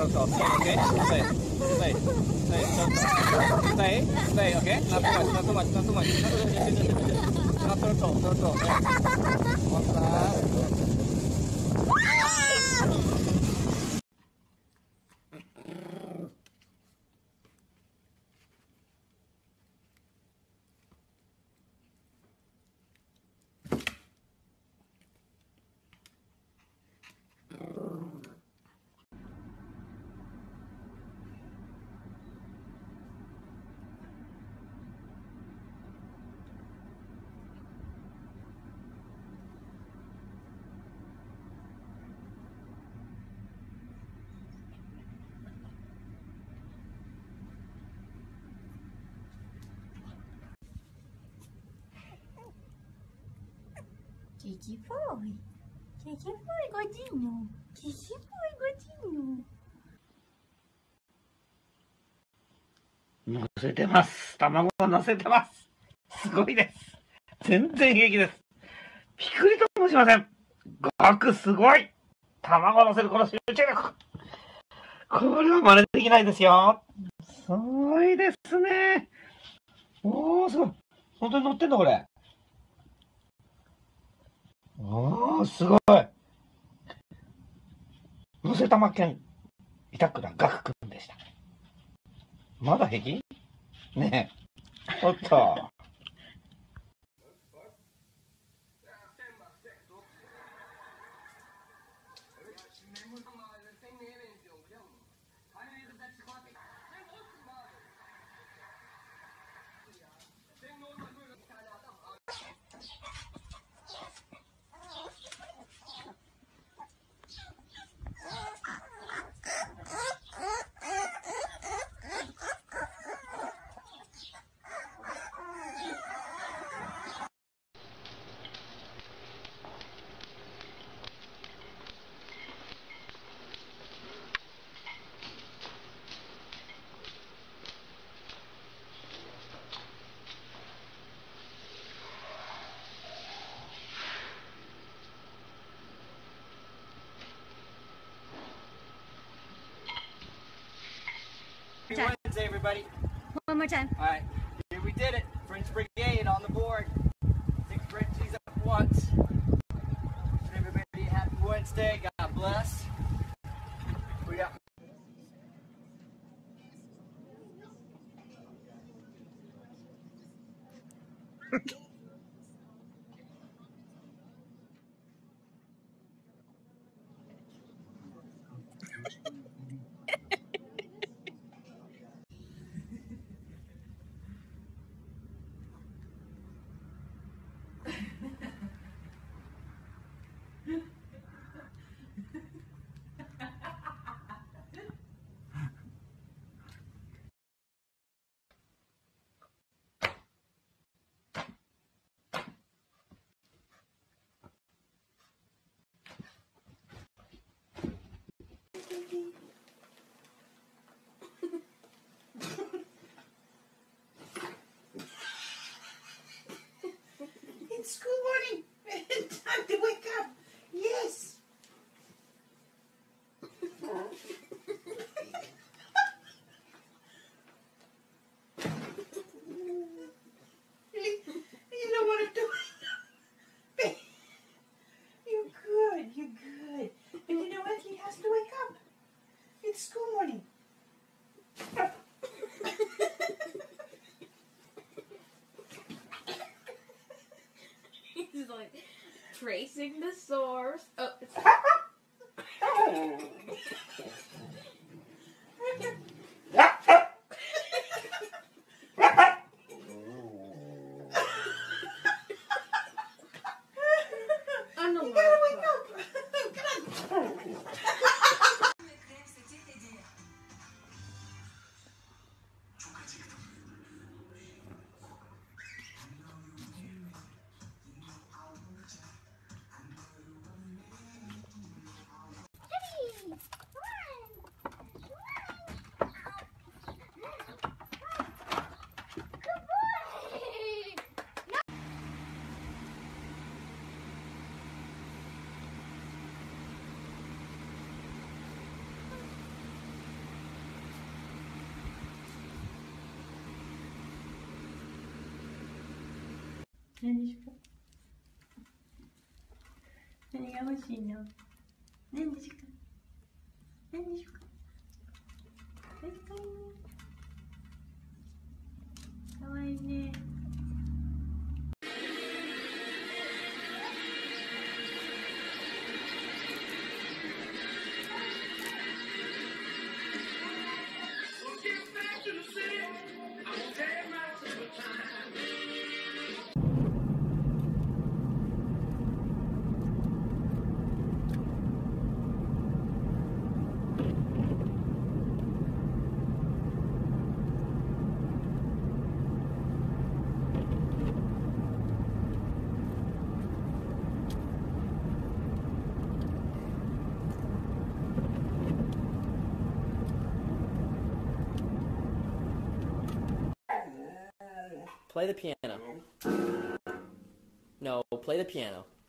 turtle. Stay, okay? Stay. Stay. Stay. Turtle. Stay. Stay, okay? Not too much, not too much, not too much. Not turtle, turtle. One side. Que foi? Que foi, gordinho? Que foi, gordinho? 乗せてます。卵を乗せてます。すごいです。全然平気です。びっくりともしません。ガクすごい。卵を乗せるこの集中力。これは真似できないですよ。すごいですね。おー、すごい。本当に乗ってんのこれ。おー、すごい。乗せたまけん、板倉ガクくんでした。まだ平気ねえ。おっと。 Wednesday, everybody. One more time. All right, here we did it. French Brigade on the board. 6 Frenchies up once. Everybody, happy Wednesday. God bless. We got. It's school morning. Time to wake up. Yes. You don't want to do it. You're good. You're good. But you know what? He has to wake up. It's school morning. He's like tracing the source. Oh, it's You gotta wake up. Come on. 何ですか？何が欲しいの？何ですか？何ですか？かわいいね。 Play the piano. No, play the piano.